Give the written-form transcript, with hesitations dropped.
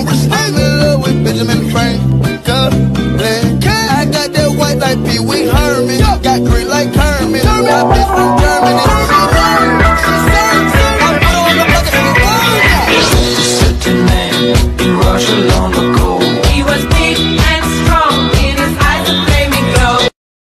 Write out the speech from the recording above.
I'm in love with Benjamin Franklin. I got that white like Pee Wee Herman. Got green like Kermit. My bitch from Germany. She serves. I put her on the bucket and it burns. Just a man in Barcelona.